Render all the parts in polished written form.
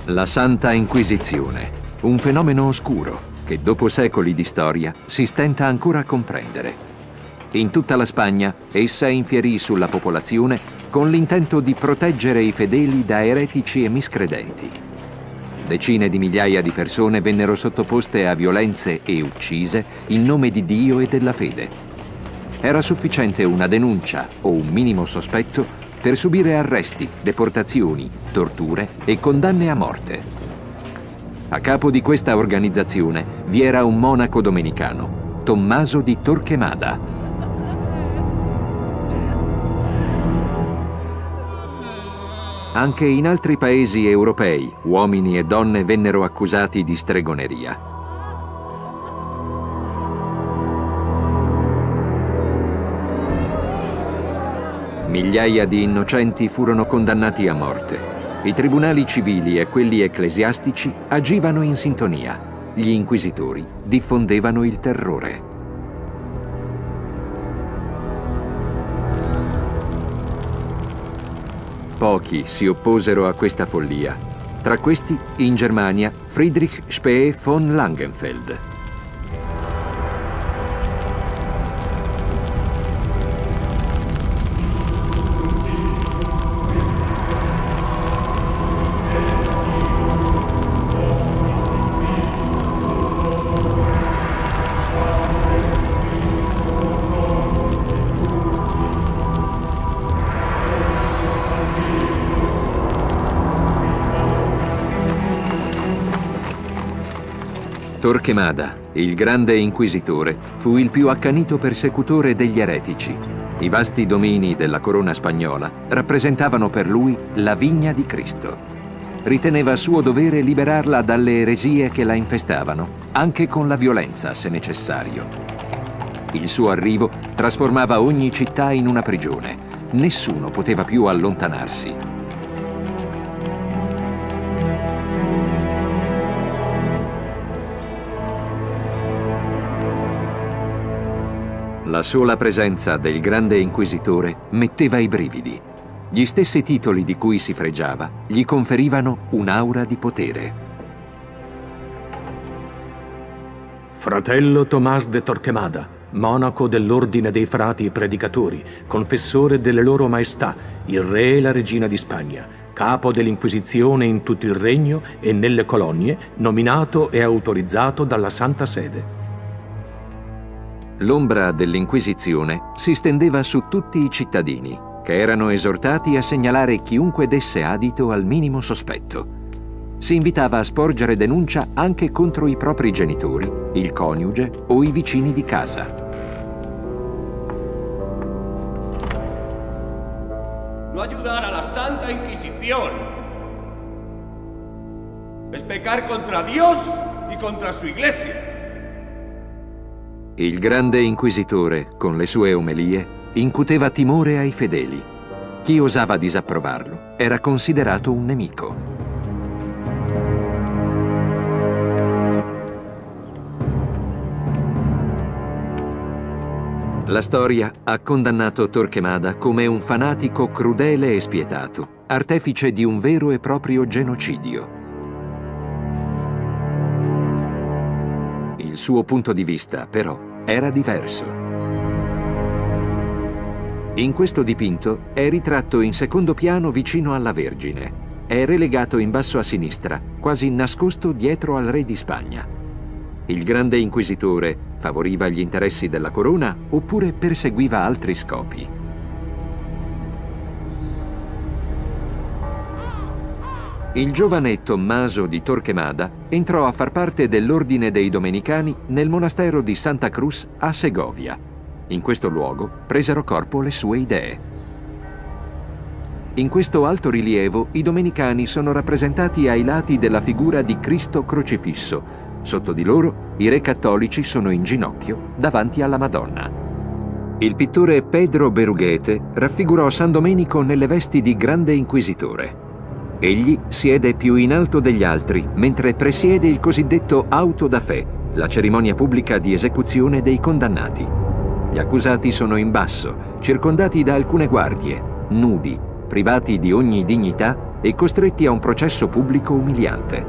La Santa Inquisizione, un fenomeno oscuro che dopo secoli di storia si stenta ancora a comprendere. In tutta la Spagna essa infierì sulla popolazione con l'intento di proteggere i fedeli da eretici e miscredenti. Decine di migliaia di persone vennero sottoposte a violenze e uccise in nome di Dio e della fede. Era sufficiente una denuncia o un minimo sospetto per subire arresti, deportazioni, torture e condanne a morte. A capo di questa organizzazione vi era un monaco domenicano, Tommaso di Torquemada. Anche in altri paesi europei, uomini e donne vennero accusati di stregoneria. Migliaia di innocenti furono condannati a morte. I tribunali civili e quelli ecclesiastici agivano in sintonia. Gli inquisitori diffondevano il terrore. Pochi si opposero a questa follia. Tra questi, in Germania, Friedrich Spee von Langenfeld. Torquemada, il grande inquisitore, fu il più accanito persecutore degli eretici. I vasti domini della corona spagnola rappresentavano per lui la vigna di Cristo. Riteneva suo dovere liberarla dalle eresie che la infestavano, anche con la violenza se necessario. Il suo arrivo trasformava ogni città in una prigione. Nessuno poteva più allontanarsi. La sola presenza del grande inquisitore metteva i brividi. Gli stessi titoli di cui si fregiava gli conferivano un'aura di potere. Fratello Tomás de Torquemada, monaco dell'Ordine dei Frati Predicatori, confessore delle loro maestà, il re e la regina di Spagna, capo dell'Inquisizione in tutto il regno e nelle colonie, nominato e autorizzato dalla Santa Sede. L'ombra dell'Inquisizione si stendeva su tutti i cittadini, che erano esortati a segnalare chiunque desse adito al minimo sospetto. Si invitava a sporgere denuncia anche contro i propri genitori, il coniuge o i vicini di casa. No ayudar a la Santa Inquisición es pecar contra Dios y contra su Iglesia. Il grande inquisitore, con le sue omelie, incuteva timore ai fedeli. Chi osava disapprovarlo era considerato un nemico. La storia ha condannato Torquemada come un fanatico crudele e spietato, artefice di un vero e proprio genocidio. Il suo punto di vista, però, era diverso. In questo dipinto è ritratto in secondo piano vicino alla Vergine. È relegato in basso a sinistra, quasi nascosto dietro al re di Spagna. Il grande inquisitore favoriva gli interessi della corona oppure perseguiva altri scopi? Il giovane Tommaso di Torquemada entrò a far parte dell'Ordine dei Domenicani nel monastero di Santa Cruz a Segovia. In questo luogo presero corpo le sue idee. In questo alto rilievo i domenicani sono rappresentati ai lati della figura di Cristo crocifisso. Sotto di loro i re cattolici sono in ginocchio davanti alla Madonna. Il pittore Pedro Berruguete raffigurò San Domenico nelle vesti di grande inquisitore. Egli siede più in alto degli altri, mentre presiede il cosiddetto auto da fé, la cerimonia pubblica di esecuzione dei condannati. Gli accusati sono in basso, circondati da alcune guardie, nudi, privati di ogni dignità e costretti a un processo pubblico umiliante.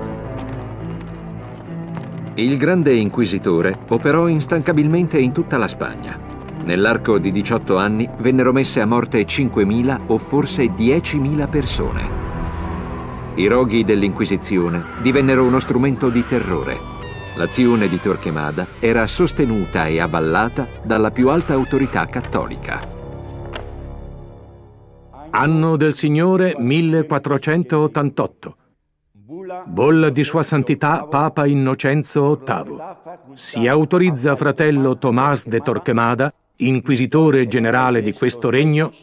Il grande inquisitore operò instancabilmente in tutta la Spagna. Nell'arco di 18 anni vennero messe a morte 5.000 o forse 10.000 persone. I roghi dell'Inquisizione divennero uno strumento di terrore. L'azione di Torquemada era sostenuta e avvallata dalla più alta autorità cattolica. Anno del Signore 1488. Bolla di Sua Santità Papa Innocenzo VIII. Si autorizza fratello Tomás de Torquemada, inquisitore generale di questo regno,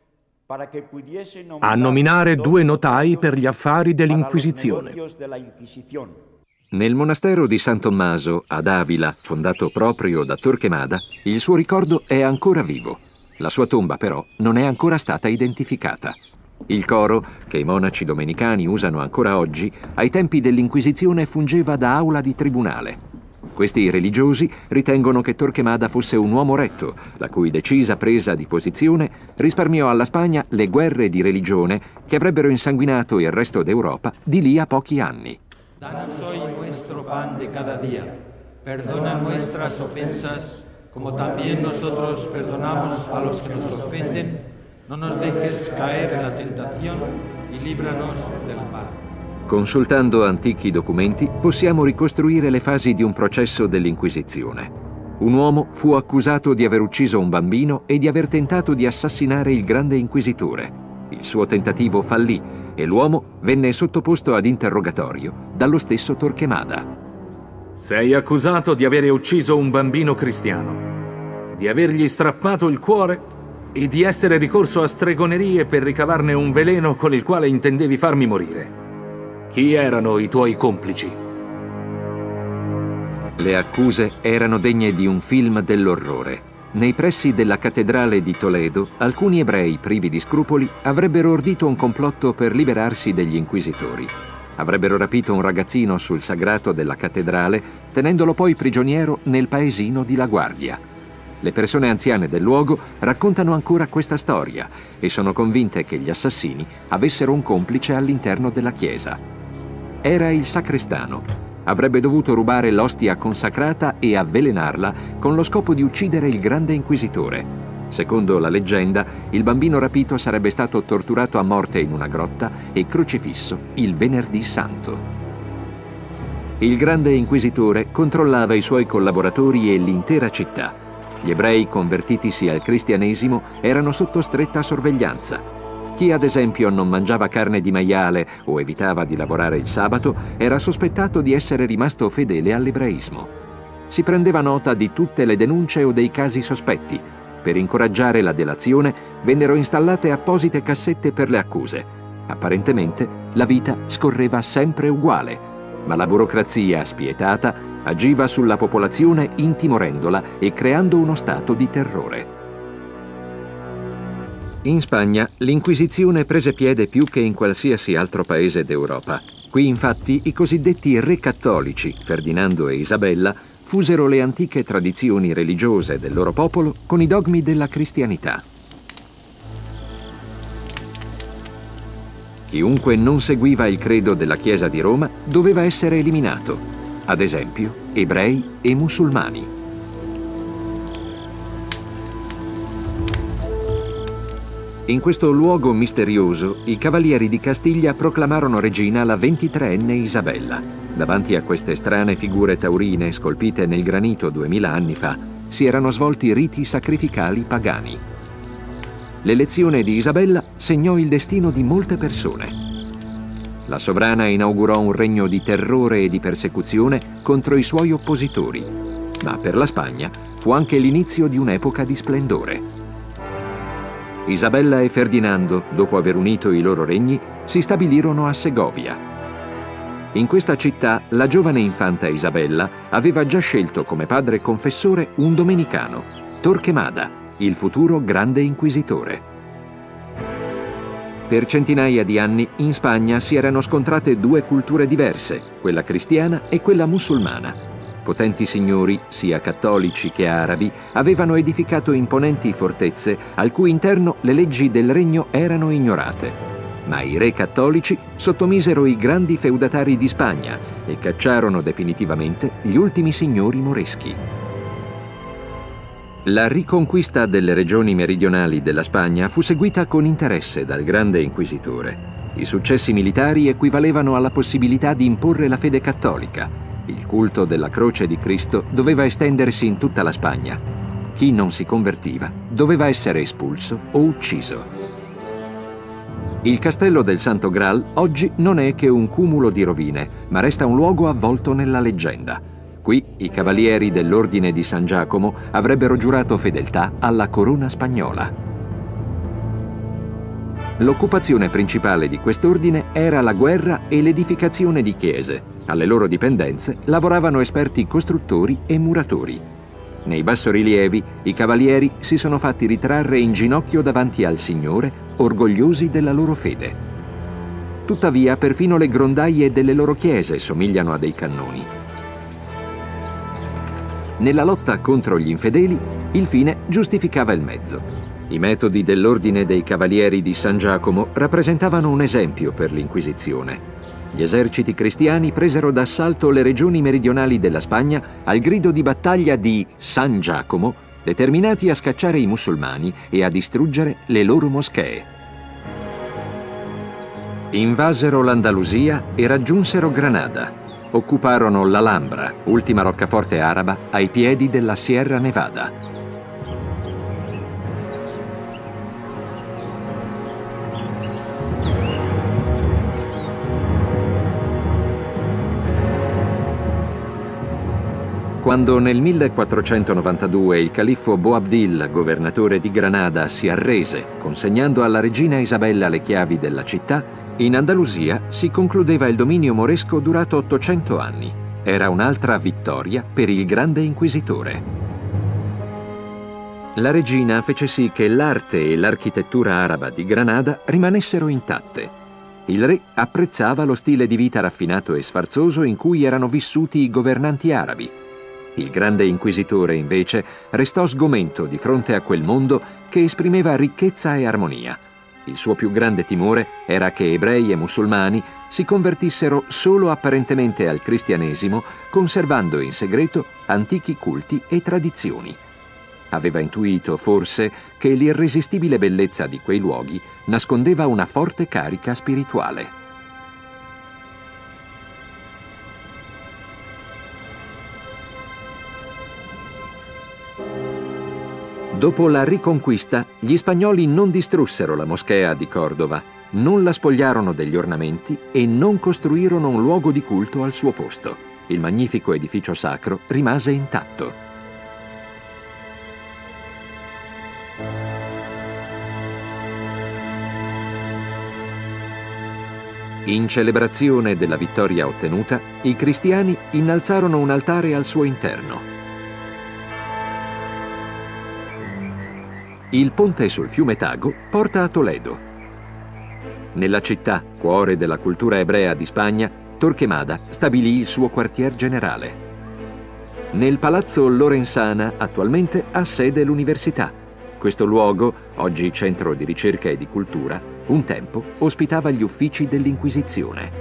a nominare 2 notai per gli affari dell'Inquisizione. Nel monastero di San Tommaso, ad Avila, fondato proprio da Torquemada, il suo ricordo è ancora vivo. La sua tomba, però, non è ancora stata identificata. Il coro, che i monaci domenicani usano ancora oggi, ai tempi dell'Inquisizione fungeva da aula di tribunale. Questi religiosi ritengono che Torquemada fosse un uomo retto, la cui decisa presa di posizione risparmiò alla Spagna le guerre di religione che avrebbero insanguinato il resto d'Europa di lì a pochi anni. Danos hoy nuestro pan de cada día. Perdona nuestras ofensas, como también nosotros perdonamos a los que nos ofenden. No nos dejes caer en la tentación y líbranos del mal. Consultando antichi documenti possiamo ricostruire le fasi di un processo dell'Inquisizione. Un uomo fu accusato di aver ucciso un bambino e di aver tentato di assassinare il grande inquisitore. Il suo tentativo fallì e l'uomo venne sottoposto ad interrogatorio dallo stesso Torquemada. Sei accusato di avere ucciso un bambino cristiano, di avergli strappato il cuore e di essere ricorso a stregonerie per ricavarne un veleno con il quale intendevi farmi morire. Chi erano i tuoi complici? Le accuse erano degne di un film dell'orrore. Nei pressi della cattedrale di Toledo, alcuni ebrei privi di scrupoli avrebbero ordito un complotto per liberarsi degli inquisitori. Avrebbero rapito un ragazzino sul sagrato della cattedrale, tenendolo poi prigioniero nel paesino di La Guardia. Le persone anziane del luogo raccontano ancora questa storia e sono convinte che gli assassini avessero un complice all'interno della chiesa. Era il sacrestano. Avrebbe dovuto rubare l'ostia consacrata e avvelenarla con lo scopo di uccidere il grande inquisitore. Secondo la leggenda, il bambino rapito sarebbe stato torturato a morte in una grotta e crocifisso il Venerdì Santo. Il grande inquisitore controllava i suoi collaboratori e l'intera città. Gli ebrei convertitisi al cristianesimo erano sotto stretta sorveglianza. Chi ad esempio non mangiava carne di maiale o evitava di lavorare il sabato era sospettato di essere rimasto fedele all'ebraismo. Si prendeva nota di tutte le denunce o dei casi sospetti. Per incoraggiare la delazione vennero installate apposite cassette per le accuse. Apparentemente la vita scorreva sempre uguale, ma la burocrazia spietata agiva sulla popolazione intimorendola e creando uno stato di terrore. In Spagna l'Inquisizione prese piede più che in qualsiasi altro paese d'Europa. Qui infatti i cosiddetti re cattolici, Ferdinando e Isabella, fusero le antiche tradizioni religiose del loro popolo con i dogmi della cristianità. Chiunque non seguiva il credo della Chiesa di Roma doveva essere eliminato, ad esempio ebrei e musulmani. In questo luogo misterioso, i cavalieri di Castiglia proclamarono regina la 23enne Isabella. Davanti a queste strane figure taurine scolpite nel granito 2000 anni fa, si erano svolti riti sacrificali pagani. L'elezione di Isabella segnò il destino di molte persone. La sovrana inaugurò un regno di terrore e di persecuzione contro i suoi oppositori, ma per la Spagna fu anche l'inizio di un'epoca di splendore. Isabella e Ferdinando, dopo aver unito i loro regni, si stabilirono a Segovia. In questa città la giovane infanta Isabella aveva già scelto come padre confessore un domenicano, Torquemada, il futuro grande inquisitore. Per centinaia di anni in Spagna si erano scontrate 2 culture diverse, quella cristiana e quella musulmana. Potenti signori, sia cattolici che arabi, avevano edificato imponenti fortezze al cui interno le leggi del regno erano ignorate. ma i re cattolici sottomisero i grandi feudatari di Spagna e cacciarono definitivamente gli ultimi signori moreschi. La riconquista delle regioni meridionali della Spagna fu seguita con interesse dal grande inquisitore. I successi militari equivalevano alla possibilità di imporre la fede cattolica. Il culto della croce di Cristo doveva estendersi in tutta la Spagna. Chi non si convertiva doveva essere espulso o ucciso. Il castello del Santo Graal oggi non è che un cumulo di rovine, ma resta un luogo avvolto nella leggenda. Qui i cavalieri dell'Ordine di San Giacomo avrebbero giurato fedeltà alla corona spagnola. L'occupazione principale di quest'ordine era la guerra e l'edificazione di chiese. Alle loro dipendenze lavoravano esperti costruttori e muratori. Nei bassorilievi i cavalieri si sono fatti ritrarre in ginocchio davanti al Signore, orgogliosi della loro fede. Tuttavia, perfino le grondaie delle loro chiese somigliano a dei cannoni. Nella lotta contro gli infedeli, il fine giustificava il mezzo. I metodi dell'Ordine dei Cavalieri di San Giacomo rappresentavano un esempio per l'Inquisizione. Gli eserciti cristiani presero d'assalto le regioni meridionali della Spagna al grido di battaglia di San Giacomo, determinati a scacciare i musulmani e a distruggere le loro moschee. Invasero l'Andalusia e raggiunsero Granada. Occuparono l'Alhambra, ultima roccaforte araba ai piedi della Sierra Nevada. Quando nel 1492 il califfo Boabdil, governatore di Granada, si arrese, consegnando alla regina Isabella le chiavi della città, in Andalusia si concludeva il dominio moresco durato 800 anni. Era un'altra vittoria per il grande inquisitore. La regina fece sì che l'arte e l'architettura araba di Granada rimanessero intatte. Il re apprezzava lo stile di vita raffinato e sfarzoso in cui erano vissuti i governanti arabi. Il grande inquisitore, invece, restò sgomento di fronte a quel mondo che esprimeva ricchezza e armonia. Il suo più grande timore era che ebrei e musulmani si convertissero solo apparentemente al cristianesimo, conservando in segreto antichi culti e tradizioni. Aveva intuito, forse, che l'irresistibile bellezza di quei luoghi nascondeva una forte carica spirituale. Dopo la riconquista, gli spagnoli non distrussero la moschea di Cordova, non la spogliarono degli ornamenti e non costruirono un luogo di culto al suo posto. Il magnifico edificio sacro rimase intatto. In celebrazione della vittoria ottenuta, i cristiani innalzarono un altare al suo interno. Il ponte sul fiume Tago porta a Toledo. Nella città, cuore della cultura ebrea di Spagna, Torquemada stabilì il suo quartier generale. Nel palazzo Lorenzana attualmente ha sede l'università. Questo luogo, oggi centro di ricerca e di cultura, un tempo ospitava gli uffici dell'Inquisizione.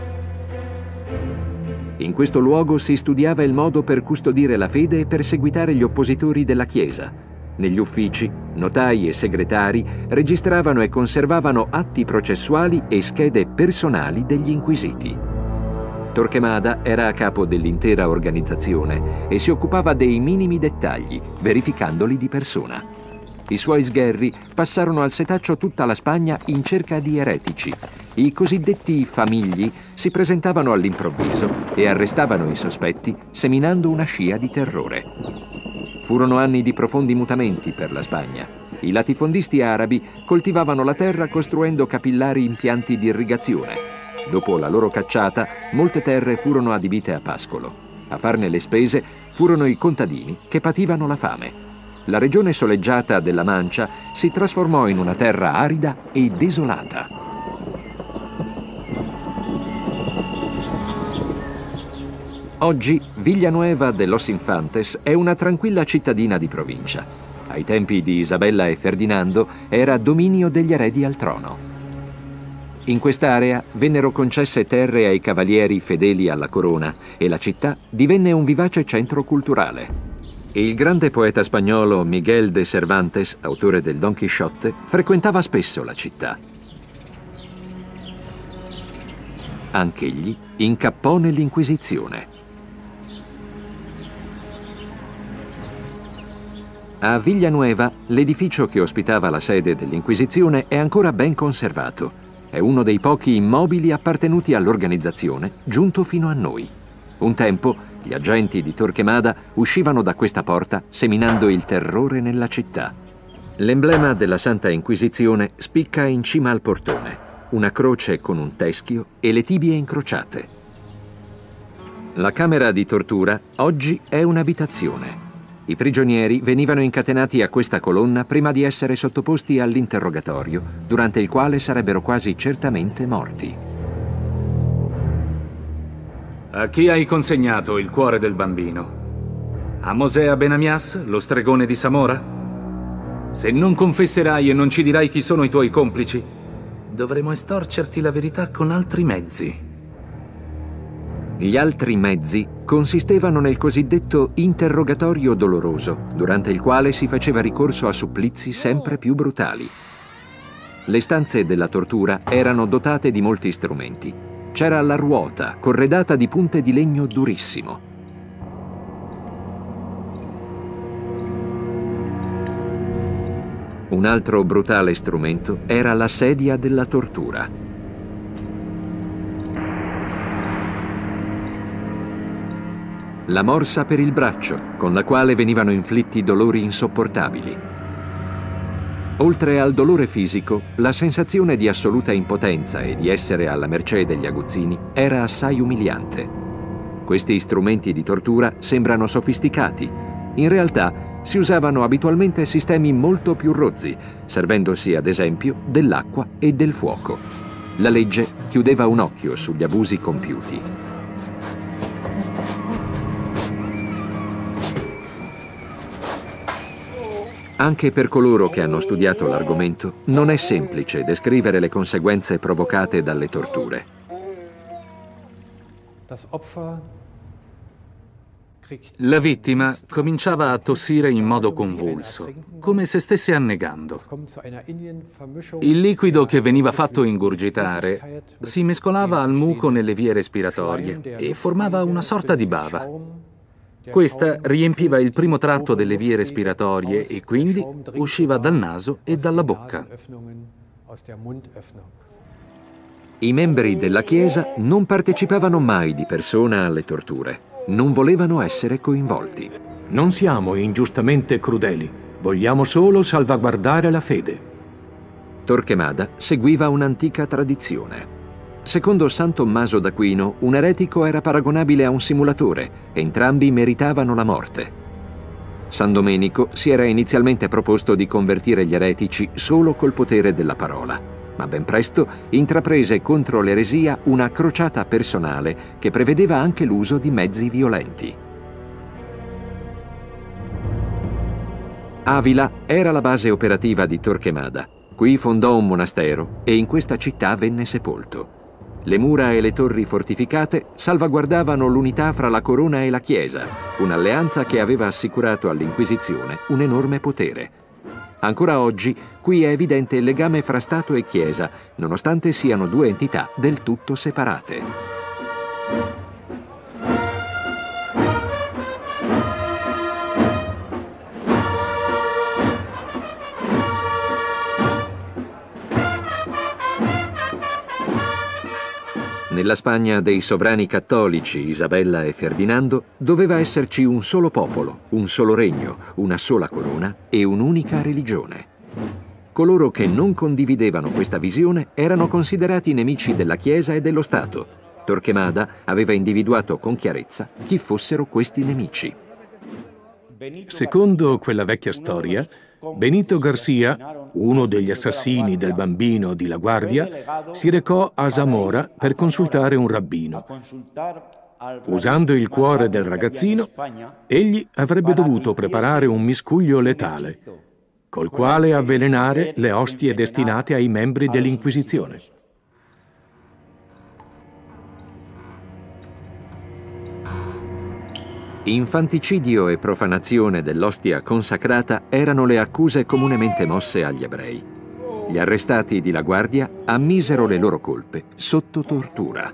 In questo luogo si studiava il modo per custodire la fede e perseguitare gli oppositori della Chiesa. Negli uffici, notai e segretari registravano e conservavano atti processuali e schede personali degli inquisiti. Torquemada era a capo dell'intera organizzazione e si occupava dei minimi dettagli, verificandoli di persona. I suoi sgherri passarono al setaccio tutta la Spagna in cerca di eretici. I cosiddetti famigli si presentavano all'improvviso e arrestavano i sospetti, seminando una scia di terrore. Furono anni di profondi mutamenti per la Spagna. I latifondisti arabi coltivavano la terra costruendo capillari impianti di irrigazione. Dopo la loro cacciata, molte terre furono adibite a pascolo. A farne le spese furono i contadini che pativano la fame. La regione soleggiata della Mancia si trasformò in una terra arida e desolata. Oggi Villanueva de los Infantes è una tranquilla cittadina di provincia. Ai tempi di Isabella e Ferdinando era dominio degli eredi al trono. In quest'area vennero concesse terre ai cavalieri fedeli alla corona e la città divenne un vivace centro culturale. Il grande poeta spagnolo Miguel de Cervantes, autore del Don Chisciotte, frequentava spesso la città. Anch'egli incappò nell'Inquisizione. A Villanueva, l'edificio che ospitava la sede dell'Inquisizione è ancora ben conservato. È uno dei pochi immobili appartenuti all'organizzazione, giunto fino a noi. Un tempo, gli agenti di Torquemada uscivano da questa porta seminando il terrore nella città. L'emblema della Santa Inquisizione spicca in cima al portone, una croce con un teschio e le tibie incrociate. La camera di tortura oggi è un'abitazione. I prigionieri venivano incatenati a questa colonna prima di essere sottoposti all'interrogatorio, durante il quale sarebbero quasi certamente morti. A chi hai consegnato il cuore del bambino? A Mosè Abenamias, lo stregone di Samora? Se non confesserai e non ci dirai chi sono i tuoi complici, dovremo estorcerti la verità con altri mezzi. Gli altri mezzi consistevano nel cosiddetto interrogatorio doloroso, durante il quale si faceva ricorso a supplizi sempre più brutali. Le stanze della tortura erano dotate di molti strumenti. C'era la ruota, corredata di punte di legno durissimo. Un altro brutale strumento era la sedia della tortura. La morsa per il braccio, con la quale venivano inflitti dolori insopportabili. Oltre al dolore fisico, la sensazione di assoluta impotenza e di essere alla mercé degli aguzzini era assai umiliante. Questi strumenti di tortura sembrano sofisticati. In realtà si usavano abitualmente sistemi molto più rozzi, servendosi ad esempio dell'acqua e del fuoco. La legge chiudeva un occhio sugli abusi compiuti. Anche per coloro che hanno studiato l'argomento, non è semplice descrivere le conseguenze provocate dalle torture. La vittima cominciava a tossire in modo convulso, come se stesse annegando. Il liquido che veniva fatto ingurgitare si mescolava al muco nelle vie respiratorie e formava una sorta di bava. Questa riempiva il primo tratto delle vie respiratorie e quindi usciva dal naso e dalla bocca. I membri della Chiesa non partecipavano mai di persona alle torture. Non volevano essere coinvolti. Non siamo ingiustamente crudeli, vogliamo solo salvaguardare la fede. Torquemada seguiva un'antica tradizione. Secondo San Tommaso d'Aquino, un eretico era paragonabile a un simulatore, entrambi meritavano la morte. San Domenico si era inizialmente proposto di convertire gli eretici solo col potere della parola, ma ben presto intraprese contro l'eresia una crociata personale che prevedeva anche l'uso di mezzi violenti. Avila era la base operativa di Torquemada. Qui fondò un monastero e in questa città venne sepolto. Le mura e le torri fortificate salvaguardavano l'unità fra la corona e la Chiesa, un'alleanza che aveva assicurato all'Inquisizione un enorme potere. Ancora oggi qui è evidente il legame fra Stato e Chiesa, nonostante siano due entità del tutto separate. Nella Spagna dei sovrani cattolici Isabella e Ferdinando doveva esserci un solo popolo, un solo regno, una sola corona e un'unica religione. Coloro che non condividevano questa visione erano considerati nemici della Chiesa e dello Stato. Torquemada aveva individuato con chiarezza chi fossero questi nemici. Secondo quella vecchia storia, Benito Garcia, uno degli assassini del bambino di La Guardia, si recò a Zamora per consultare un rabbino. Usando il cuore del ragazzino, egli avrebbe dovuto preparare un miscuglio letale, col quale avvelenare le ostie destinate ai membri dell'Inquisizione. Infanticidio e profanazione dell'ostia consacrata erano le accuse comunemente mosse agli ebrei. Gli arrestati di La Guardia ammisero le loro colpe sotto tortura.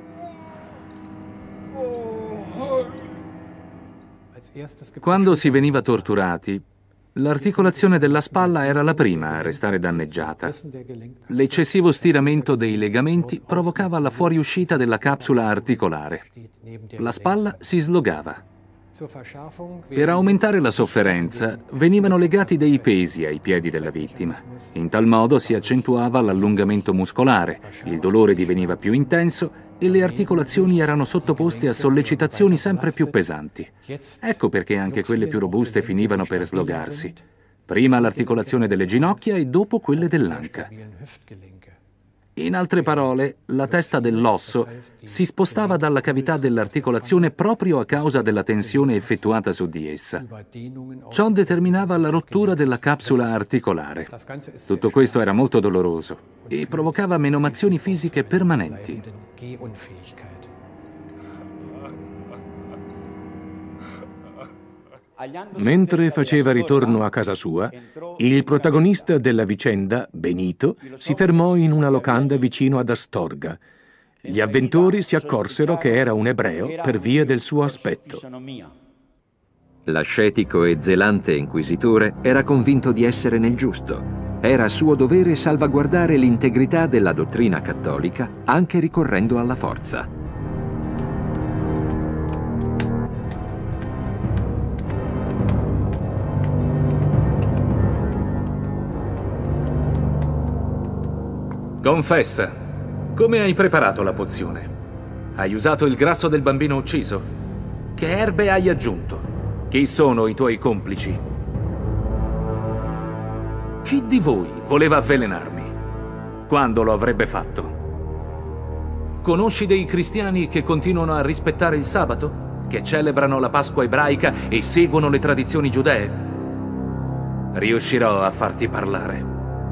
Quando si veniva torturati, l'articolazione della spalla era la prima a restare danneggiata. L'eccessivo stiramento dei legamenti provocava la fuoriuscita della capsula articolare. La spalla si slogava. Per aumentare la sofferenza, venivano legati dei pesi ai piedi della vittima. In tal modo si accentuava l'allungamento muscolare, il dolore diveniva più intenso e le articolazioni erano sottoposte a sollecitazioni sempre più pesanti. Ecco perché anche quelle più robuste finivano per slogarsi. Prima l'articolazione delle ginocchia e dopo quelle dell'anca. In altre parole, la testa dell'osso si spostava dalla cavità dell'articolazione proprio a causa della tensione effettuata su di essa. Ciò determinava la rottura della capsula articolare. Tutto questo era molto doloroso e provocava menomazioni fisiche permanenti. Mentre faceva ritorno a casa sua, il protagonista della vicenda, Benito, si fermò in una locanda vicino ad Astorga. Gli avventori si accorsero che era un ebreo per via del suo aspetto. L'ascetico e zelante inquisitore era convinto di essere nel giusto. Era suo dovere salvaguardare l'integrità della dottrina cattolica, anche ricorrendo alla forza. Confessa, come hai preparato la pozione? Hai usato il grasso del bambino ucciso? Che erbe hai aggiunto? Chi sono i tuoi complici? Chi di voi voleva avvelenarmi? Quando lo avrebbe fatto? Conosci dei cristiani che continuano a rispettare il sabato? Che celebrano la Pasqua ebraica e seguono le tradizioni giudee? Riuscirò a farti parlare.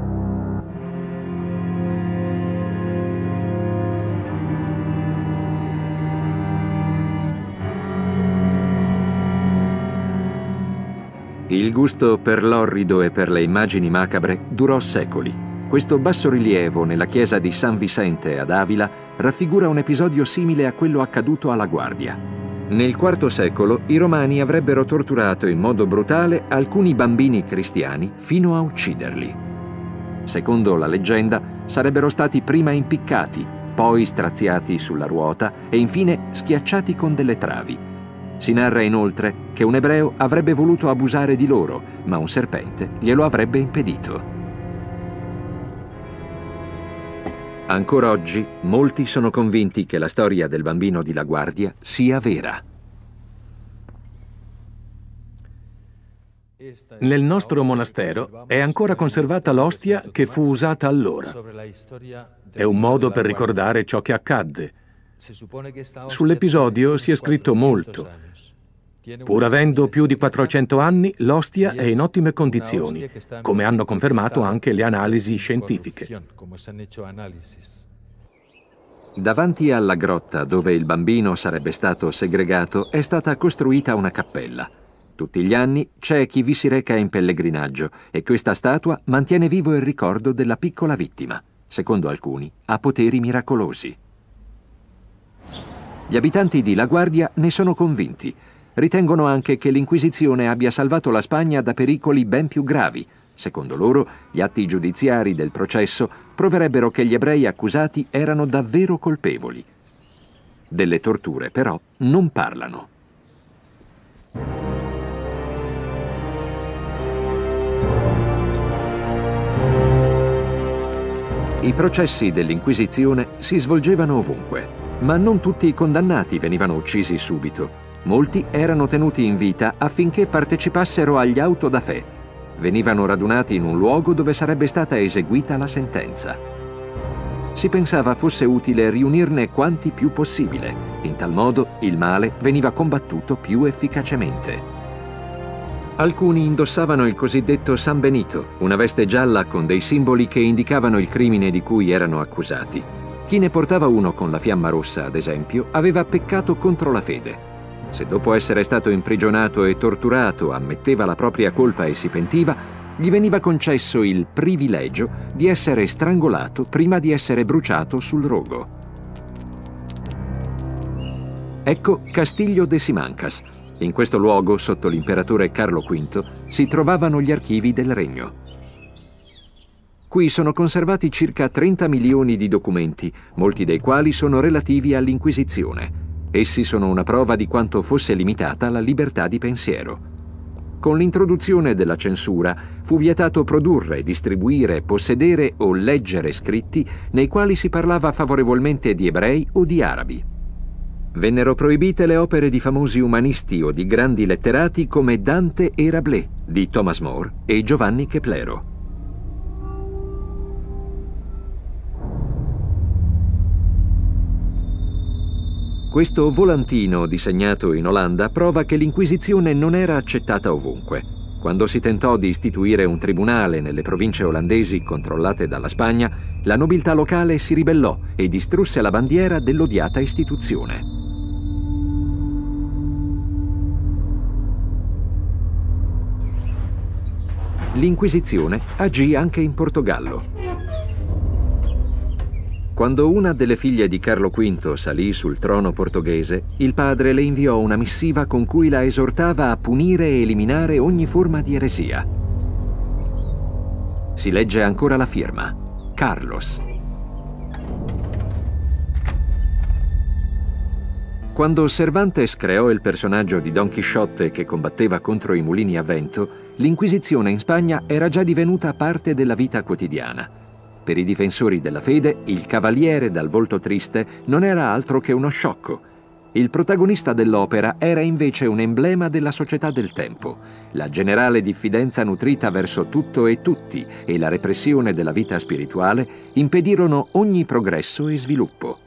Il gusto per l'orrido e per le immagini macabre durò secoli. Questo bassorilievo nella chiesa di San Vicente ad Avila raffigura un episodio simile a quello accaduto alla Guardia. Nel IV secolo i romani avrebbero torturato in modo brutale alcuni bambini cristiani fino a ucciderli. Secondo la leggenda sarebbero stati prima impiccati, poi straziati sulla ruota e infine schiacciati con delle travi. Si narra inoltre che un ebreo avrebbe voluto abusare di loro, ma un serpente glielo avrebbe impedito. Ancora oggi, molti sono convinti che la storia del bambino di La Guardia sia vera. Nel nostro monastero è ancora conservata l'ostia che fu usata allora. È un modo per ricordare ciò che accadde. Sull'episodio si è scritto molto. Pur avendo più di 400 anni, l'ostia è in ottime condizioni, come hanno confermato anche le analisi scientifiche. Davanti alla grotta dove il bambino sarebbe stato segregato è stata costruita una cappella. Tutti gli anni c'è chi vi si reca in pellegrinaggio e questa statua mantiene vivo il ricordo della piccola vittima. Secondo alcuni, ha poteri miracolosi. Gli abitanti di La Guardia ne sono convinti. Ritengono anche che l'Inquisizione abbia salvato la Spagna da pericoli ben più gravi. Secondo loro, gli atti giudiziari del processo proverebbero che gli ebrei accusati erano davvero colpevoli. Delle torture, però, non parlano. I processi dell'Inquisizione si svolgevano ovunque, ma non tutti i condannati venivano uccisi subito. Molti erano tenuti in vita affinché partecipassero agli auto da fé. Venivano radunati in un luogo dove sarebbe stata eseguita la sentenza. Si pensava fosse utile riunirne quanti più possibile. In tal modo il male veniva combattuto più efficacemente. Alcuni indossavano il cosiddetto San Benito, una veste gialla con dei simboli che indicavano il crimine di cui erano accusati. Chi ne portava uno con la fiamma rossa, ad esempio, aveva peccato contro la fede. Se dopo essere stato imprigionato e torturato ammetteva la propria colpa e si pentiva, gli veniva concesso il privilegio di essere strangolato prima di essere bruciato sul rogo. Ecco Castillo de Simancas. In questo luogo, sotto l'imperatore Carlo V, si trovavano gli archivi del regno. Qui sono conservati circa 30 milioni di documenti, molti dei quali sono relativi all'Inquisizione. Essi sono una prova di quanto fosse limitata la libertà di pensiero. Con l'introduzione della censura fu vietato produrre, distribuire, possedere o leggere scritti nei quali si parlava favorevolmente di ebrei o di arabi. Vennero proibite le opere di famosi umanisti o di grandi letterati come Dante e Rabelais, di Thomas More e Giovanni Keplero. Questo volantino disegnato in Olanda prova che l'Inquisizione non era accettata ovunque. Quando si tentò di istituire un tribunale nelle province olandesi controllate dalla Spagna, la nobiltà locale si ribellò e distrusse la bandiera dell'odiata istituzione. L'Inquisizione agì anche in Portogallo. Quando una delle figlie di Carlo V salì sul trono portoghese, il padre le inviò una missiva con cui la esortava a punire e eliminare ogni forma di eresia. Si legge ancora la firma: Carlos. Quando Cervantes creò il personaggio di Don Chisciotte che combatteva contro i mulini a vento, l'Inquisizione in Spagna era già divenuta parte della vita quotidiana. Per i difensori della fede, il cavaliere dal volto triste non era altro che uno sciocco. Il protagonista dell'opera era invece un emblema della società del tempo. La generale diffidenza nutrita verso tutto e tutti e la repressione della vita spirituale impedirono ogni progresso e sviluppo.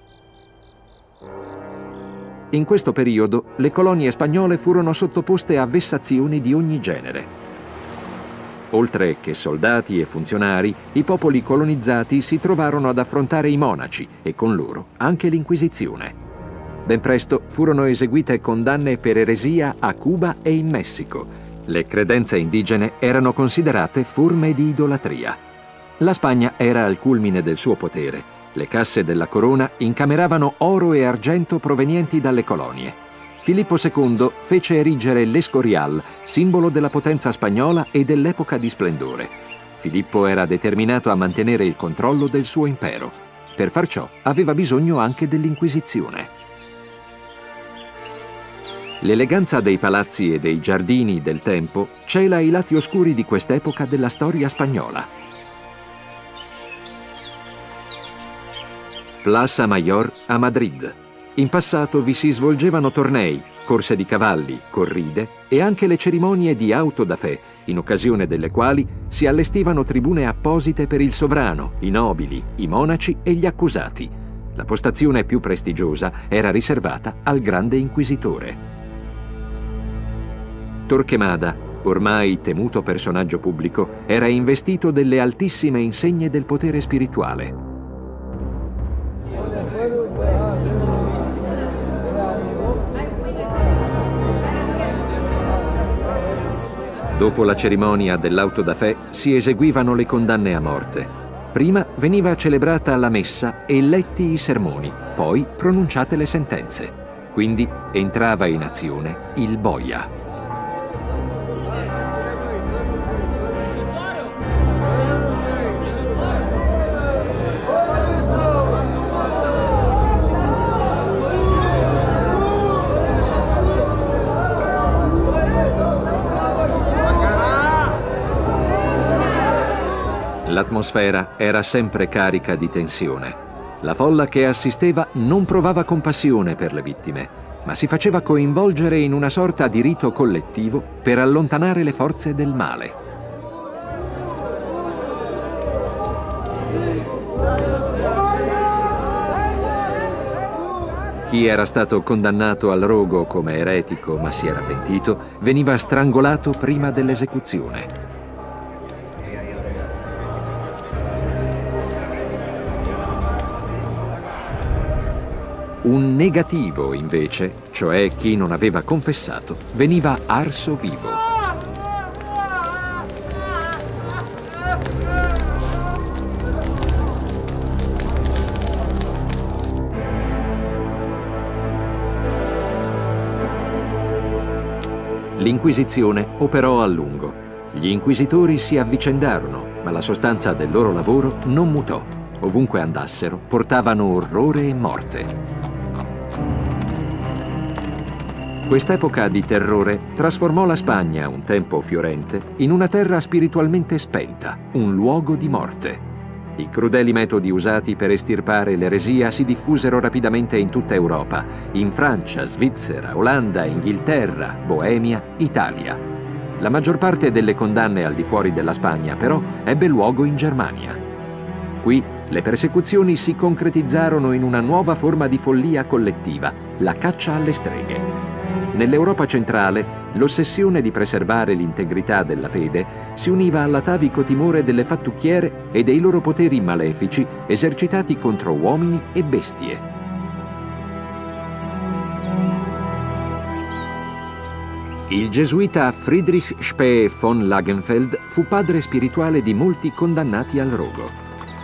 In questo periodo, le colonie spagnole furono sottoposte a vessazioni di ogni genere. Oltre che soldati e funzionari, i popoli colonizzati si trovarono ad affrontare i monaci e con loro anche l'Inquisizione. Ben presto furono eseguite condanne per eresia a Cuba e in Messico. Le credenze indigene erano considerate forme di idolatria. La Spagna era al culmine del suo potere. Le casse della corona incameravano oro e argento provenienti dalle colonie. Filippo II fece erigere l'Escorial, simbolo della potenza spagnola e dell'epoca di splendore. Filippo era determinato a mantenere il controllo del suo impero. Per far ciò aveva bisogno anche dell'Inquisizione. L'eleganza dei palazzi e dei giardini del tempo cela i lati oscuri di quest'epoca della storia spagnola. Plaza Mayor a Madrid. In passato vi si svolgevano tornei, corse di cavalli, corride e anche le cerimonie di auto da fè, in occasione delle quali si allestivano tribune apposite per il sovrano, i nobili, i monaci e gli accusati. La postazione più prestigiosa era riservata al grande inquisitore. Torquemada, ormai temuto personaggio pubblico, era investito delle altissime insegne del potere spirituale. Dopo la cerimonia dell'auto da fè si eseguivano le condanne a morte. Prima veniva celebrata la messa e letti i sermoni, poi pronunciate le sentenze. Quindi entrava in azione il boia. L'atmosfera era sempre carica di tensione. La folla che assisteva non provava compassione per le vittime, ma si faceva coinvolgere in una sorta di rito collettivo per allontanare le forze del male. Chi era stato condannato al rogo come eretico ma si era pentito, veniva strangolato prima dell'esecuzione. Un negativo, invece, cioè chi non aveva confessato, veniva arso vivo. L'Inquisizione operò a lungo. Gli inquisitori si avvicendarono, ma la sostanza del loro lavoro non mutò. Ovunque andassero, portavano orrore e morte. Quest'epoca di terrore trasformò la Spagna, un tempo fiorente, in una terra spiritualmente spenta, un luogo di morte. I crudeli metodi usati per estirpare l'eresia si diffusero rapidamente in tutta Europa, in Francia, Svizzera, Olanda, Inghilterra, Boemia, Italia. La maggior parte delle condanne al di fuori della Spagna, però, ebbe luogo in Germania. Qui le persecuzioni si concretizzarono in una nuova forma di follia collettiva, la caccia alle streghe. Nell'Europa centrale, l'ossessione di preservare l'integrità della fede si univa all'atavico timore delle fattucchiere e dei loro poteri malefici esercitati contro uomini e bestie. Il gesuita Friedrich Spee von Langenfeld fu padre spirituale di molti condannati al rogo.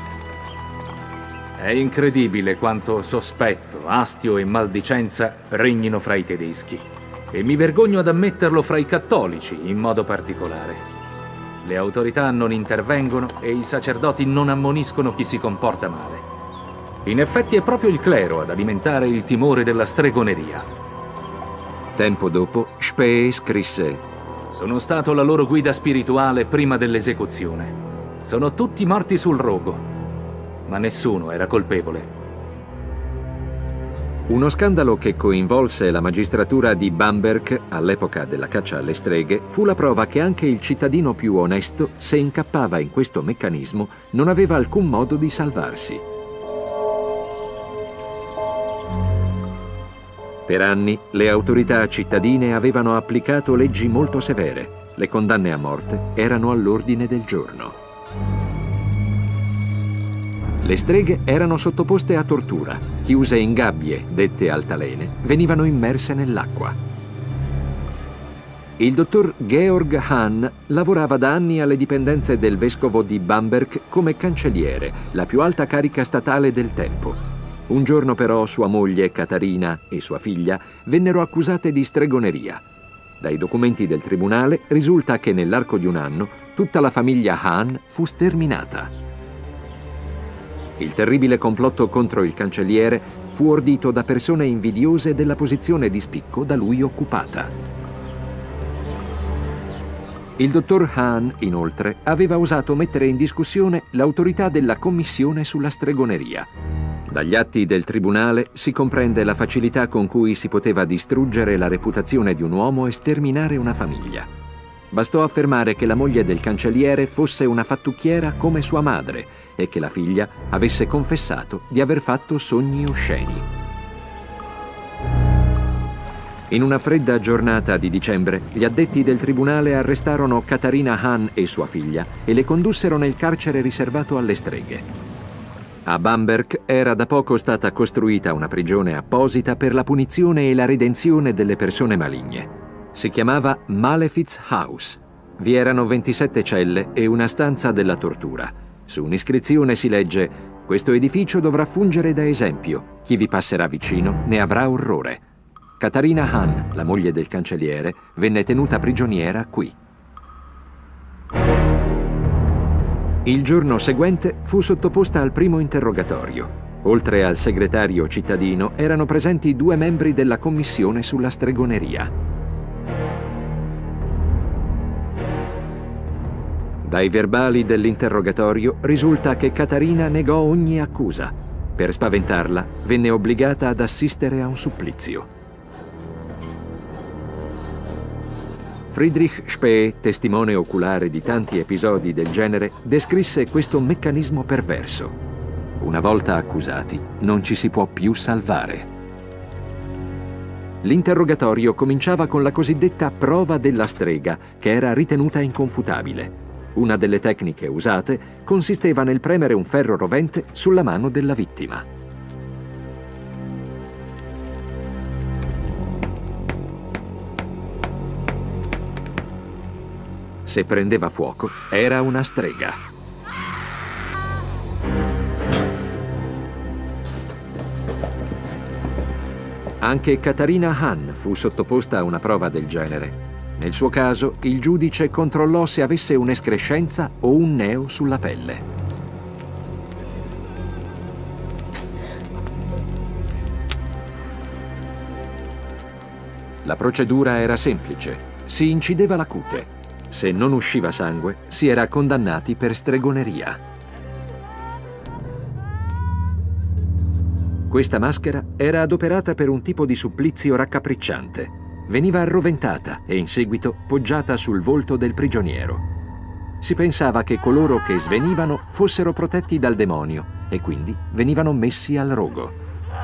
È incredibile quanto sospetto, astio e maldicenza regnino fra i tedeschi. E mi vergogno ad ammetterlo fra i cattolici, in modo particolare. Le autorità non intervengono e i sacerdoti non ammoniscono chi si comporta male. In effetti è proprio il clero ad alimentare il timore della stregoneria. Tempo dopo, Spee scrisse: Sono stato la loro guida spirituale prima dell'esecuzione. Sono tutti morti sul rogo, ma nessuno era colpevole. Uno scandalo che coinvolse la magistratura di Bamberg all'epoca della caccia alle streghe fu la prova che anche il cittadino più onesto, se incappava in questo meccanismo, non aveva alcun modo di salvarsi. Per anni le autorità cittadine avevano applicato leggi molto severe. Le condanne a morte erano all'ordine del giorno. Le streghe erano sottoposte a tortura. Chiuse in gabbie, dette altalene, venivano immerse nell'acqua. Il dottor Georg Hahn lavorava da anni alle dipendenze del vescovo di Bamberg come cancelliere, la più alta carica statale del tempo. Un giorno però sua moglie Catarina e sua figlia vennero accusate di stregoneria. Dai documenti del tribunale risulta che nell'arco di un anno tutta la famiglia Hahn fu sterminata. Il terribile complotto contro il cancelliere fu ordito da persone invidiose della posizione di spicco da lui occupata. Il dottor Hahn, inoltre, aveva osato mettere in discussione l'autorità della commissione sulla stregoneria. Dagli atti del tribunale si comprende la facilità con cui si poteva distruggere la reputazione di un uomo e sterminare una famiglia. Bastò affermare che la moglie del cancelliere fosse una fattucchiera come sua madre e che la figlia avesse confessato di aver fatto sogni osceni. In una fredda giornata di dicembre, gli addetti del tribunale arrestarono Catarina Hahn e sua figlia e le condussero nel carcere riservato alle streghe. A Bamberg era da poco stata costruita una prigione apposita per la punizione e la redenzione delle persone maligne. Si chiamava Malefiz House. Vi erano 27 celle e una stanza della tortura. Su un'iscrizione si legge: «Questo edificio dovrà fungere da esempio. Chi vi passerà vicino ne avrà orrore». Catarina Hahn, la moglie del cancelliere, venne tenuta prigioniera qui. Il giorno seguente fu sottoposta al primo interrogatorio. Oltre al segretario cittadino erano presenti 2 membri della commissione sulla stregoneria. Dai verbali dell'interrogatorio risulta che Catarina negò ogni accusa. Per spaventarla, venne obbligata ad assistere a un supplizio. Friedrich Spee, testimone oculare di tanti episodi del genere, descrisse questo meccanismo perverso. Una volta accusati, non ci si può più salvare. L'interrogatorio cominciava con la cosiddetta prova della strega, che era ritenuta inconfutabile. Una delle tecniche usate consisteva nel premere un ferro rovente sulla mano della vittima. Se prendeva fuoco, era una strega. Anche Catarina Hahn fu sottoposta a una prova del genere. Nel suo caso, il giudice controllò se avesse un'escrescenza o un neo sulla pelle. La procedura era semplice. Si incideva la cute. Se non usciva sangue, si era condannati per stregoneria. Questa maschera era adoperata per un tipo di supplizio raccapricciante. Veniva arroventata e in seguito poggiata sul volto del prigioniero. Si pensava che coloro che svenivano fossero protetti dal demonio e quindi venivano messi al rogo.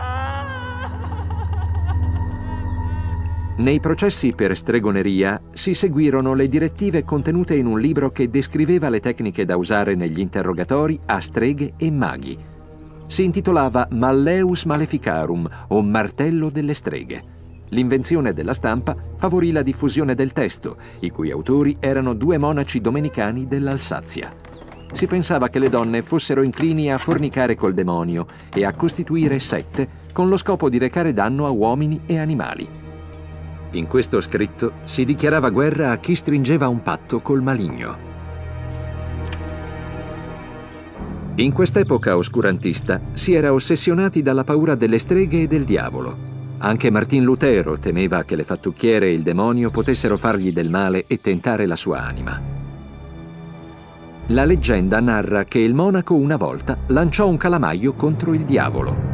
Nei processi per stregoneria si seguirono le direttive contenute in un libro che descriveva le tecniche da usare negli interrogatori a streghe e maghi. Si intitolava Malleus Maleficarum, o Martello delle streghe. L'invenzione della stampa favorì la diffusione del testo, i cui autori erano 2 monaci domenicani dell'Alsazia. Si pensava che le donne fossero inclini a fornicare col demonio e a costituire sette con lo scopo di recare danno a uomini e animali. In questo scritto si dichiarava guerra a chi stringeva un patto col maligno. In quest'epoca oscurantista si era ossessionati dalla paura delle streghe e del diavolo. Anche Martin Lutero temeva che le fattucchiere e il demonio potessero fargli del male e tentare la sua anima. La leggenda narra che il monaco una volta lanciò un calamaio contro il diavolo.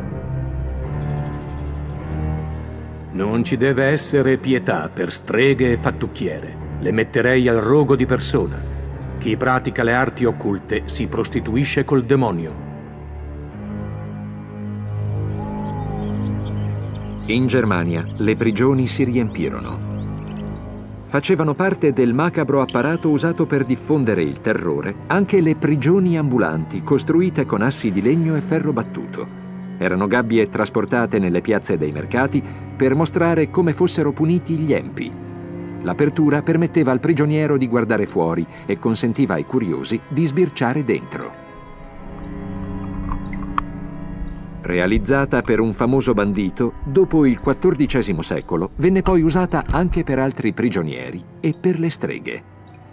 Non ci deve essere pietà per streghe e fattucchiere. Le metterei al rogo di persona. Chi pratica le arti occulte si prostituisce col demonio. In Germania le prigioni si riempirono. Facevano parte del macabro apparato usato per diffondere il terrore anche le prigioni ambulanti costruite con assi di legno e ferro battuto. Erano gabbie trasportate nelle piazze dei mercati per mostrare come fossero puniti gli empi. L'apertura permetteva al prigioniero di guardare fuori e consentiva ai curiosi di sbirciare dentro. Realizzata per un famoso bandito, dopo il XIV secolo venne poi usata anche per altri prigionieri e per le streghe.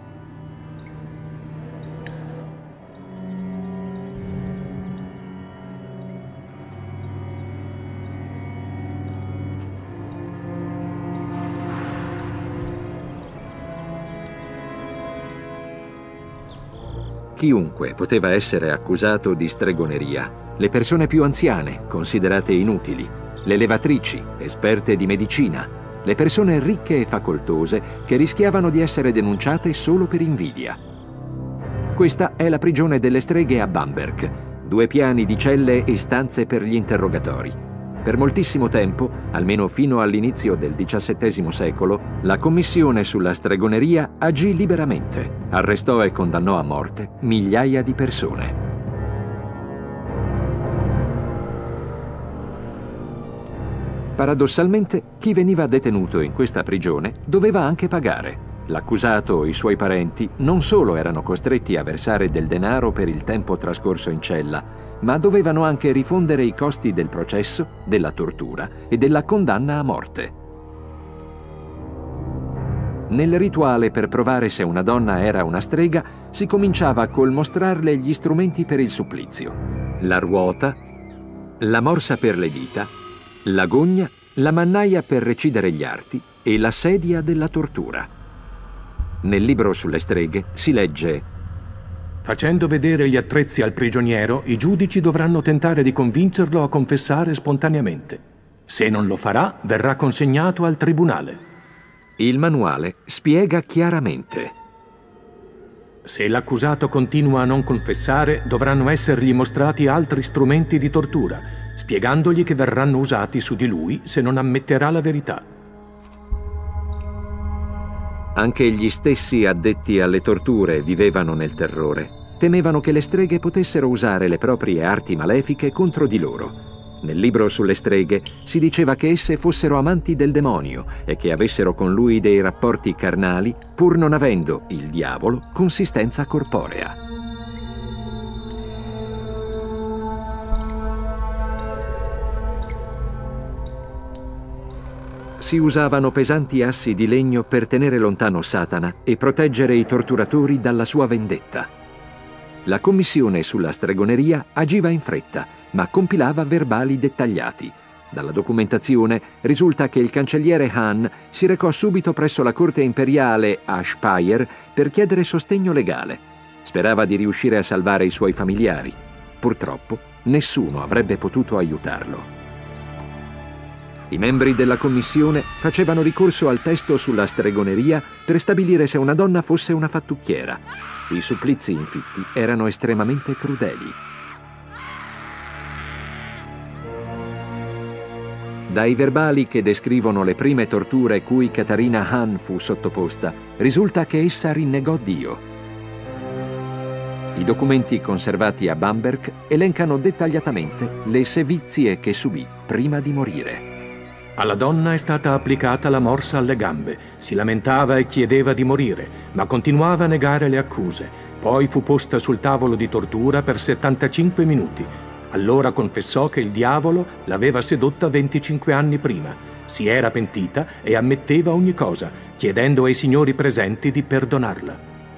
Chiunque poteva essere accusato di stregoneria. Le persone più anziane, considerate inutili, le levatrici, esperte di medicina, le persone ricche e facoltose che rischiavano di essere denunciate solo per invidia. Questa è la prigione delle streghe a Bamberg, 2 piani di celle e stanze per gli interrogatori. Per moltissimo tempo, almeno fino all'inizio del XVII secolo, la commissione sulla stregoneria agì liberamente, arrestò e condannò a morte migliaia di persone. Paradossalmente, chi veniva detenuto in questa prigione doveva anche pagare. L'accusato o i suoi parenti non solo erano costretti a versare del denaro per il tempo trascorso in cella, ma dovevano anche rifondere i costi del processo, della tortura e della condanna a morte. Nel rituale per provare se una donna era una strega, si cominciava col mostrarle gli strumenti per il supplizio: la ruota, la morsa per le dita, la gogna, la mannaia per recidere gli arti e la sedia della tortura. Nel libro sulle streghe si legge: facendo vedere gli attrezzi al prigioniero, i giudici dovranno tentare di convincerlo a confessare spontaneamente. Se non lo farà, verrà consegnato al tribunale. Il manuale spiega chiaramente: se l'accusato continua a non confessare, dovranno essergli mostrati altri strumenti di tortura, spiegandogli che verranno usati su di lui se non ammetterà la verità. Anche gli stessi addetti alle torture vivevano nel terrore. Temevano che le streghe potessero usare le proprie arti malefiche contro di loro. Nel libro sulle streghe si diceva che esse fossero amanti del demonio e che avessero con lui dei rapporti carnali, pur non avendo, il diavolo, consistenza corporea. Si usavano pesanti assi di legno per tenere lontano Satana e proteggere i torturatori dalla sua vendetta. La commissione sulla stregoneria agiva in fretta, ma compilava verbali dettagliati. Dalla documentazione risulta che il cancelliere Hahn si recò subito presso la corte imperiale a Speyer per chiedere sostegno legale. Sperava di riuscire a salvare i suoi familiari. Purtroppo, nessuno avrebbe potuto aiutarlo. I membri della commissione facevano ricorso al testo sulla stregoneria per stabilire se una donna fosse una fattucchiera. I supplizi infitti erano estremamente crudeli. Dai verbali che descrivono le prime torture cui Catarina Hahn fu sottoposta, risulta che essa rinnegò Dio. I documenti conservati a Bamberg elencano dettagliatamente le sevizie che subì prima di morire. Alla donna è stata applicata la morsa alle gambe, si lamentava e chiedeva di morire, ma continuava a negare le accuse. Poi fu posta sul tavolo di tortura per 75 minuti. Allora confessò che il diavolo l'aveva sedotta 25 anni prima. Si era pentita e ammetteva ogni cosa, chiedendo ai signori presenti di perdonarla.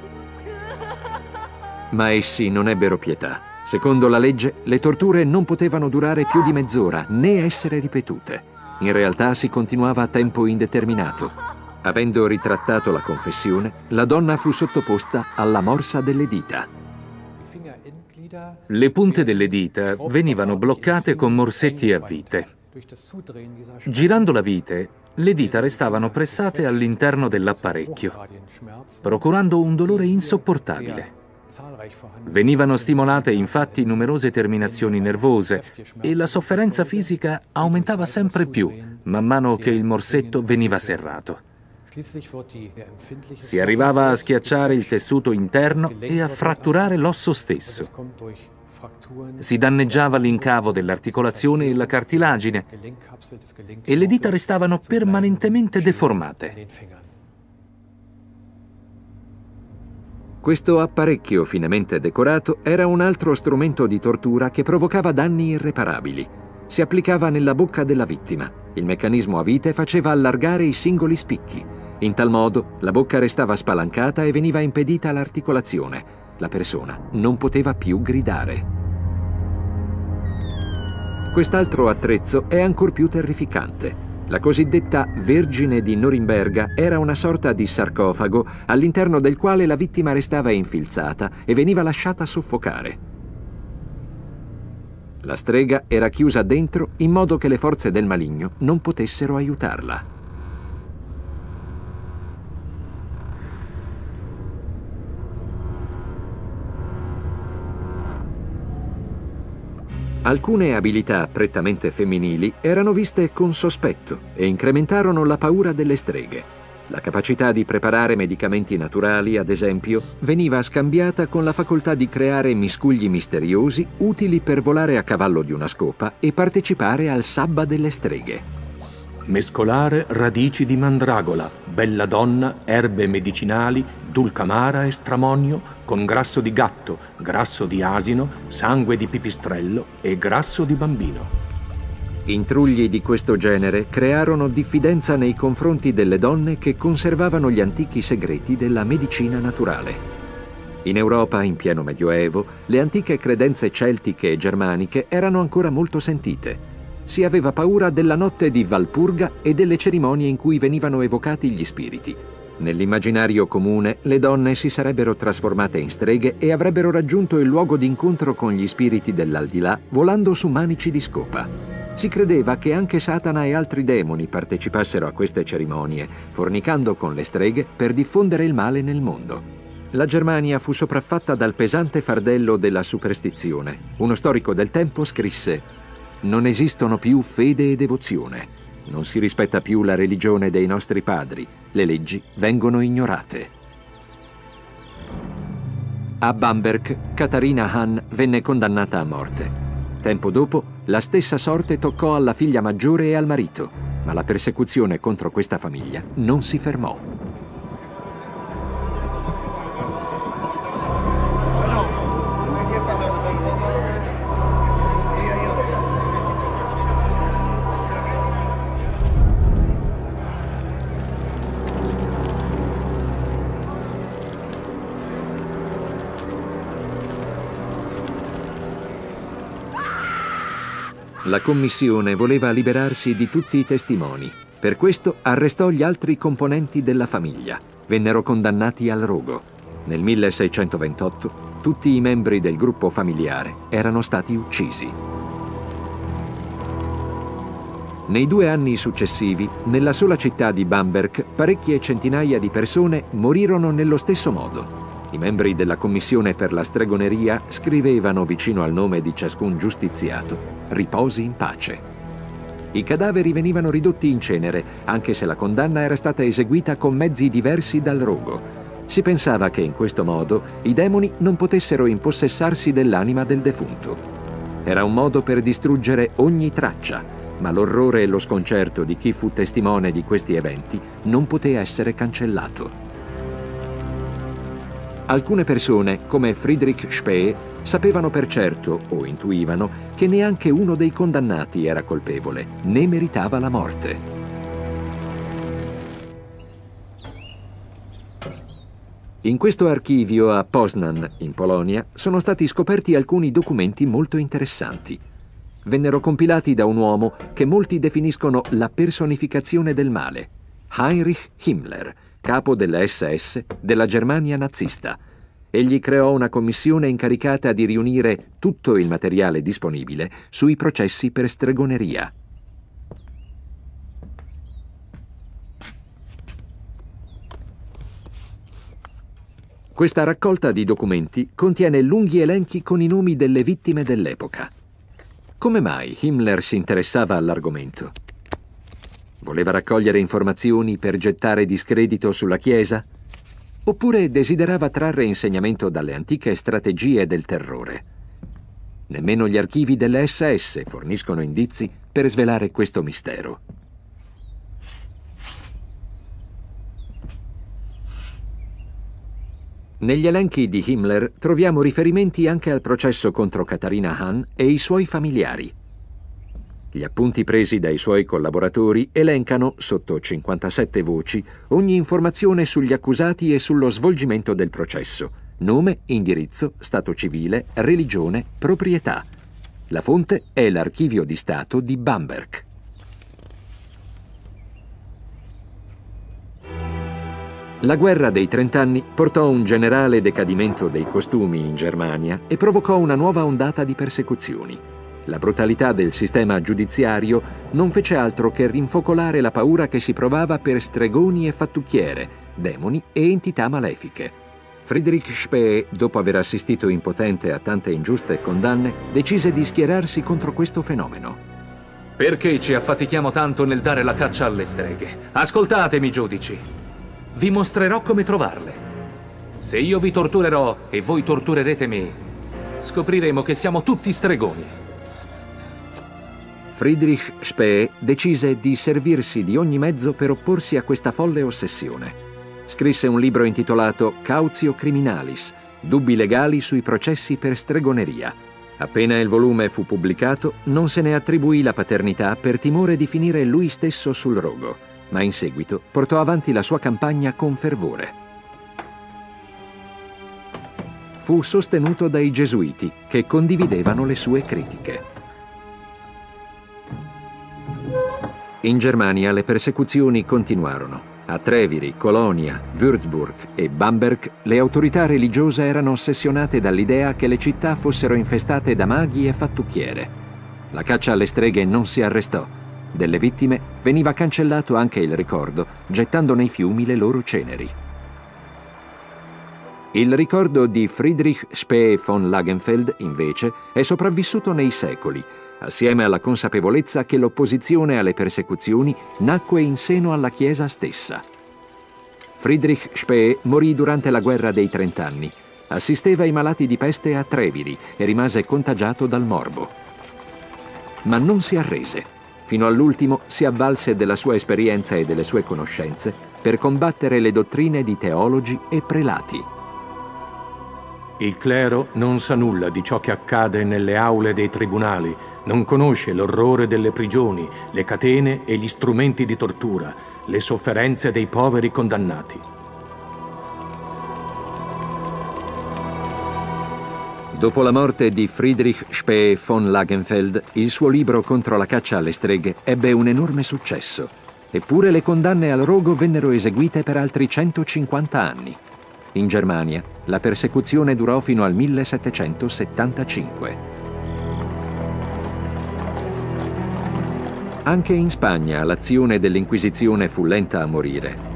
Ma essi non ebbero pietà. Secondo la legge, le torture non potevano durare più di mezz'ora, né essere ripetute. In realtà si continuava a tempo indeterminato. Avendo ritrattato la confessione, la donna fu sottoposta alla morsa delle dita. Le punte delle dita venivano bloccate con morsetti a vite. Girando la vite, le dita restavano pressate all'interno dell'apparecchio, procurando un dolore insopportabile. Venivano stimolate infatti numerose terminazioni nervose e la sofferenza fisica aumentava sempre più man mano che il morsetto veniva serrato. Si arrivava a schiacciare il tessuto interno e a fratturare l'osso stesso. Si danneggiava l'incavo dell'articolazione e la cartilagine e le dita restavano permanentemente deformate. Questo apparecchio finemente decorato era un altro strumento di tortura che provocava danni irreparabili. Si applicava nella bocca della vittima. Il meccanismo a vite faceva allargare i singoli spicchi. In tal modo la bocca restava spalancata e veniva impedita l'articolazione. La persona non poteva più gridare. Quest'altro attrezzo è ancor più terrificante. La cosiddetta Vergine di Norimberga era una sorta di sarcofago all'interno del quale la vittima restava infilzata e veniva lasciata soffocare. La strega era chiusa dentro in modo che le forze del maligno non potessero aiutarla. Alcune abilità prettamente femminili erano viste con sospetto e incrementarono la paura delle streghe. La capacità di preparare medicamenti naturali, ad esempio, veniva scambiata con la facoltà di creare miscugli misteriosi utili per volare a cavallo di una scopa e partecipare al sabba delle streghe. Mescolare radici di mandragola, belladonna, erbe medicinali, dulcamara e stramonio con grasso di gatto, grasso di asino, sangue di pipistrello e grasso di bambino. Intrugli di questo genere crearono diffidenza nei confronti delle donne che conservavano gli antichi segreti della medicina naturale. In Europa, in pieno Medioevo, le antiche credenze celtiche e germaniche erano ancora molto sentite. Si aveva paura della notte di Valpurga e delle cerimonie in cui venivano evocati gli spiriti. Nell'immaginario comune, le donne si sarebbero trasformate in streghe e avrebbero raggiunto il luogo d'incontro con gli spiriti dell'aldilà volando su manici di scopa. Si credeva che anche Satana e altri demoni partecipassero a queste cerimonie, fornicando con le streghe per diffondere il male nel mondo. La Germania fu sopraffatta dal pesante fardello della superstizione. Uno storico del tempo scrisse: «Non esistono più fede e devozione. Non si rispetta più la religione dei nostri padri. Le leggi vengono ignorate». A Bamberg, Catarina Hahn venne condannata a morte. Tempo dopo, la stessa sorte toccò alla figlia maggiore e al marito, ma la persecuzione contro questa famiglia non si fermò. La commissione voleva liberarsi di tutti i testimoni. Per questo arrestò gli altri componenti della famiglia. Vennero condannati al rogo. Nel 1628 tutti i membri del gruppo familiare erano stati uccisi. Nei 2 anni successivi, nella sola città di Bamberg, parecchie centinaia di persone morirono nello stesso modo. I membri della commissione per la stregoneria scrivevano vicino al nome di ciascun giustiziato: riposi in pace. I cadaveri venivano ridotti in cenere, anche se la condanna era stata eseguita con mezzi diversi dal rogo. Si pensava che in questo modo i demoni non potessero impossessarsi dell'anima del defunto. Era un modo per distruggere ogni traccia, ma l'orrore e lo sconcerto di chi fu testimone di questi eventi non poté essere cancellato. Alcune persone, come Friedrich Spee, sapevano per certo, o intuivano, che neanche uno dei condannati era colpevole, né meritava la morte. In questo archivio a Poznan, in Polonia, sono stati scoperti alcuni documenti molto interessanti. Vennero compilati da un uomo che molti definiscono la personificazione del male, Heinrich Himmler, capo della SS della Germania nazista. Egli creò una commissione incaricata di riunire tutto il materiale disponibile sui processi per stregoneria. Questa raccolta di documenti contiene lunghi elenchi con i nomi delle vittime dell'epoca. Come mai Himmler si interessava all'argomento? Voleva raccogliere informazioni per gettare discredito sulla Chiesa? Oppure desiderava trarre insegnamento dalle antiche strategie del terrore? Nemmeno gli archivi delle SS forniscono indizi per svelare questo mistero. Negli elenchi di Himmler troviamo riferimenti anche al processo contro Katharina Hahn e i suoi familiari. Gli appunti presi dai suoi collaboratori elencano, sotto 57 voci, ogni informazione sugli accusati e sullo svolgimento del processo: nome, indirizzo, stato civile, religione, proprietà. La fonte è l'Archivio di Stato di Bamberg. La guerra dei 30 anni portò un generale decadimento dei costumi in Germania e provocò una nuova ondata di persecuzioni. La brutalità del sistema giudiziario non fece altro che rinfocolare la paura che si provava per stregoni e fattucchiere, demoni e entità malefiche. Friedrich Spee, dopo aver assistito impotente a tante ingiuste condanne, decise di schierarsi contro questo fenomeno. Perché ci affatichiamo tanto nel dare la caccia alle streghe? Ascoltatemi, giudici. Vi mostrerò come trovarle. Se io vi torturerò e voi torturerete me, scopriremo che siamo tutti stregoni. Friedrich Spee decise di servirsi di ogni mezzo per opporsi a questa folle ossessione. Scrisse un libro intitolato Cautio Criminalis, dubbi legali sui processi per stregoneria. Appena il volume fu pubblicato, non se ne attribuì la paternità per timore di finire lui stesso sul rogo, ma in seguito portò avanti la sua campagna con fervore. Fu sostenuto dai gesuiti, che condividevano le sue critiche. In Germania le persecuzioni continuarono. A Treviri, Colonia, Würzburg e Bamberg le autorità religiose erano ossessionate dall'idea che le città fossero infestate da maghi e fattucchiere. La caccia alle streghe non si arrestò. Delle vittime veniva cancellato anche il ricordo, gettando nei fiumi le loro ceneri. Il ricordo di Friedrich Spee von Langenfeld, invece, è sopravvissuto nei secoli, assieme alla consapevolezza che l'opposizione alle persecuzioni nacque in seno alla Chiesa stessa. Friedrich Spee morì durante la guerra dei 30 anni. Assisteva i malati di peste a Treviri e rimase contagiato dal morbo. ma non si arrese. Fino all'ultimo si avvalse della sua esperienza e delle sue conoscenze per combattere le dottrine di teologi e prelati. Il clero non sa nulla di ciò che accade nelle aule dei tribunali, non conosce l'orrore delle prigioni, le catene e gli strumenti di tortura, le sofferenze dei poveri condannati. Dopo la morte di Friedrich Spee von Langenfeld, il suo libro contro la caccia alle streghe ebbe un enorme successo. Eppure le condanne al rogo vennero eseguite per altri 150 anni. In Germania, la persecuzione durò fino al 1775. Anche in Spagna l'azione dell'Inquisizione fu lenta a morire.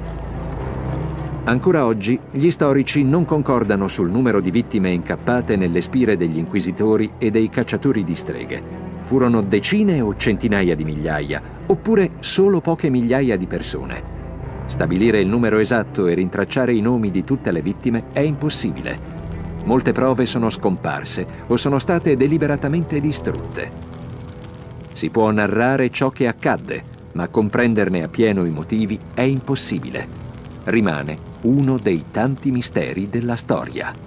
Ancora oggi gli storici non concordano sul numero di vittime incappate nelle spire degli inquisitori e dei cacciatori di streghe. Furono decine o centinaia di migliaia, oppure solo poche migliaia di persone. Stabilire il numero esatto e rintracciare i nomi di tutte le vittime è impossibile. Molte prove sono scomparse o sono state deliberatamente distrutte. Si può narrare ciò che accadde, ma comprenderne appieno i motivi è impossibile. Rimane uno dei tanti misteri della storia.